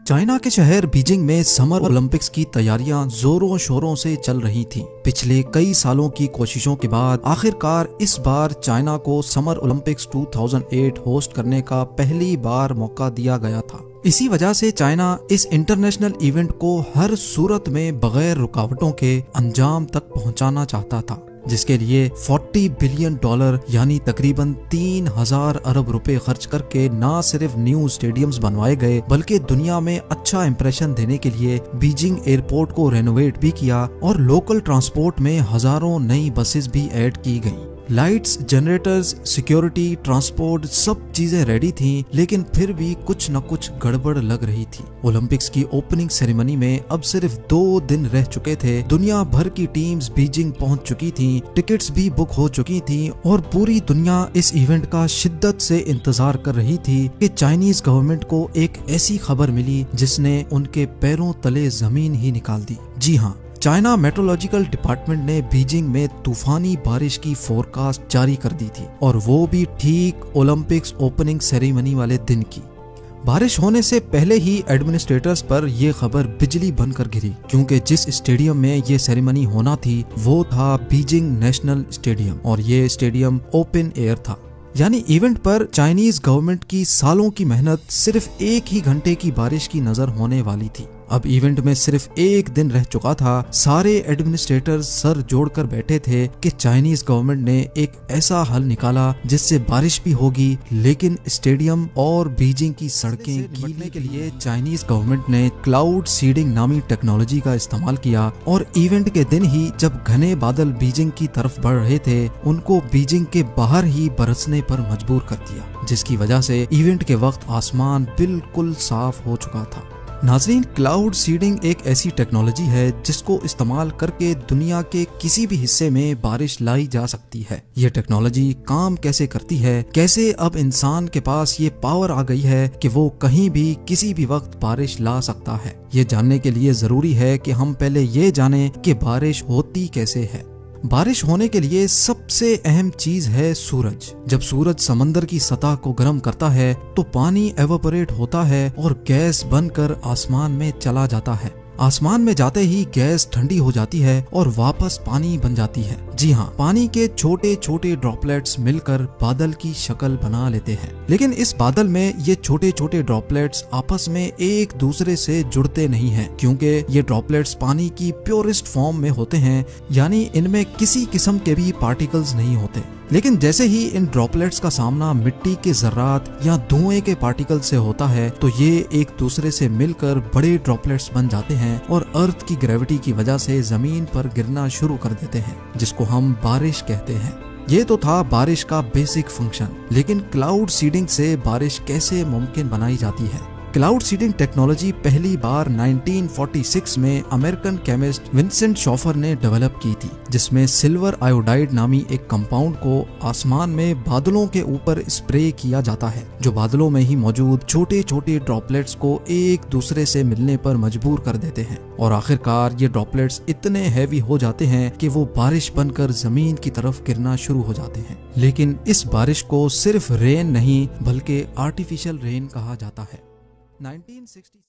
China के शहर Beijing में समर ओलंपिक्स की तैयारियां जोरों शोरों से चल रही थीं। पिछले कई सालों की कोशिशों के बाद आखिरकार इस बार चाइना को समर ओलंपिक्स 2008 होस्ट करने का पहली बार मौका दिया गया था। इसी वजह से चाइना इस इंटरनेशनल इवेंट को हर सूरत में बगैर रुकावटों के अंजाम तक पहुंचाना चाहता था, जिसके लिए $40 बिलियन यानी तकरीबन 3000 अरब रुपए खर्च करके न सिर्फ न्यू स्टेडियम्स बनवाए गए बल्कि दुनिया में अच्छा इंप्रेशन देने के लिए बीजिंग एयरपोर्ट को रेनोवेट भी किया और लोकल ट्रांसपोर्ट में हजारों नई बसेस भी ऐड की गईं। लाइट्स, जनरेटर्स, सिक्योरिटी, ट्रांसपोर्ट सब चीजें रेडी थीं, लेकिन फिर भी कुछ न कुछ गड़बड़ लग रही थी। ओलंपिक्स की ओपनिंग सेरेमनी में अब सिर्फ 2 दिन रह चुके थे। दुनिया भर की टीम्स बीजिंग पहुंच चुकी थीं, टिकट्स भी बुक हो चुकी थीं और पूरी दुनिया इस इवेंट का शिद्दत से इंतजार कर रही थी कि चाइनीज गवर्नमेंट को एक ऐसी खबर मिली जिसने उनके पैरों तले जमीन ही निकाल दी। जी हाँ, चाइना मेट्रोलॉजिकल डिपार्टमेंट ने बीजिंग में तूफानी बारिश की फोरकास्ट जारी कर दी थी, और वो भी ठीक ओलंपिक्स ओपनिंग सेरेमनी वाले दिन की। बारिश होने से पहले ही एडमिनिस्ट्रेटर्स पर यह खबर बिजली बनकर गिरी, क्योंकि जिस स्टेडियम में ये सेरेमनी होना थी वो था बीजिंग नेशनल स्टेडियम, और ये स्टेडियम ओपन एयर था। यानी इवेंट पर चाइनीज गवर्नमेंट की सालों की मेहनत सिर्फ 1 ही घंटे की बारिश की नजर होने वाली थी। अब इवेंट में सिर्फ 1 दिन रह चुका था। सारे एडमिनिस्ट्रेटर्स सर जोड़कर बैठे थे कि चाइनीज गवर्नमेंट ने एक ऐसा हल निकाला जिससे बारिश भी होगी लेकिन स्टेडियम और बीजिंग की सड़कें गीले के लिए चाइनीज गवर्नमेंट ने क्लाउड सीडिंग नामी टेक्नोलॉजी का इस्तेमाल किया, और इवेंट के दिन ही जब घने बादल बीजिंग की तरफ बढ़ रहे थे उनको बीजिंग के बाहर ही बरसने पर मजबूर कर दिया, जिसकी वजह से इवेंट के वक्त आसमान बिल्कुल साफ हो चुका था। नाज़रीन, क्लाउड सीडिंग एक ऐसी टेक्नोलॉजी है जिसको इस्तेमाल करके दुनिया के किसी भी हिस्से में बारिश लाई जा सकती है। ये टेक्नोलॉजी काम कैसे करती है, कैसे अब इंसान के पास ये पावर आ गई है कि वो कहीं भी किसी भी वक्त बारिश ला सकता है, ये जानने के लिए जरूरी है कि हम पहले ये जानें कि बारिश होती कैसे है। बारिश होने के लिए सबसे अहम चीज है सूरज। जब सूरज समंदर की सतह को गर्म करता है तो पानी एवापोरेट होता है और गैस बनकर आसमान में चला जाता है। आसमान में जाते ही गैस ठंडी हो जाती है और वापस पानी बन जाती है। जी हाँ, पानी के छोटे छोटे ड्रॉपलेट्स मिलकर बादल की शक्ल बना लेते हैं। लेकिन इस बादल में ये छोटे छोटे ड्रॉपलेट्स आपस में एक दूसरे से जुड़ते नहीं हैं, क्योंकि ये ड्रॉपलेट्स पानी की प्योरेस्ट फॉर्म में होते हैं, यानी इनमें किसी किस्म के भी पार्टिकल्स नहीं होते। लेकिन जैसे ही इन ड्रॉपलेट्स का सामना मिट्टी के जर्रात या धुएं के पार्टिकल से होता है तो ये एक दूसरे से मिलकर बड़े ड्रॉपलेट्स बन जाते हैं और अर्थ की ग्रेविटी की वजह से जमीन पर गिरना शुरू कर देते हैं, जिसको हम बारिश कहते हैं। ये तो था बारिश का बेसिक फंक्शन, लेकिन क्लाउड सीडिंग से बारिश कैसे मुमकिन बनाई जाती है। क्लाउड सीडिंग टेक्नोलॉजी पहली बार 1946 में अमेरिकन केमिस्ट विंसेंट शॉफर ने डेवलप की थी, जिसमें सिल्वर आयोडाइड नामी एक कंपाउंड को आसमान में बादलों के ऊपर स्प्रे किया जाता है, जो बादलों में ही मौजूद छोटे छोटे ड्रॉपलेट्स को एक दूसरे से मिलने पर मजबूर कर देते हैं, और आखिरकार ये ड्रॉपलेट्स इतने हैवी हो जाते हैं कि वो बारिश बनकर जमीन की तरफ गिरना शुरू हो जाते हैं। लेकिन इस बारिश को सिर्फ रेन नहीं बल्कि आर्टिफिशियल रेन कहा जाता है। 1960